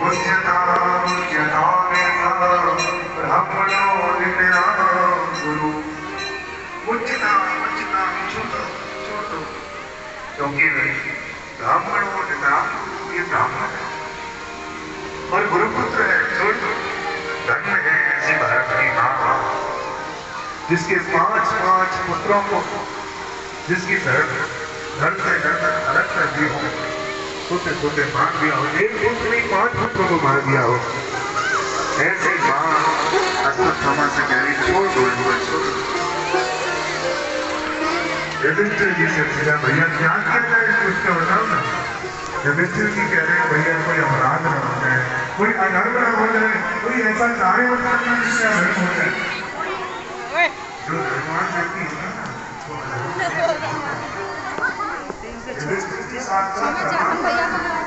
क्योंकि ब्राह्मण ये ब्राह्मण है और गुरुपुत्र है। धन्य है ऐसी भारत की माँ जिसके पांच पुत्रों को जिसकी धर्म से अलग कर दी हो, छोटे मार दिया हो, एक पुत्र नहीं 5 पुत्रों को मार दिया हो। ऐसी माँ अश्वत्थामा से कह रही छोड़ दो। युधिष्ठिर जी से पूछा भैया क्या किया जाए, कुछ तो बताओ ना। युधिष्ठिर जी कह रहे हैं भैया कोई अपराध न हो जाए, कोई अधर्म न हो जाए, कोई ऐसा कार्य हो जाए जिससे अधर्म हो जाए। जो धर्मवान व्यक्ति है ना युधिष्ठिर जी साथ